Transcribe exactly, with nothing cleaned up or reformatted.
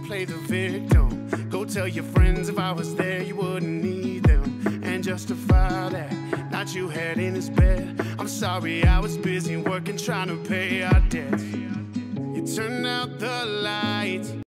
play the victim. Go tell your friends if I was there, you wouldn't need them. And justify that not you had in his bed. I'm sorry, I was busy working, trying to pay our debts. You turned out the lights.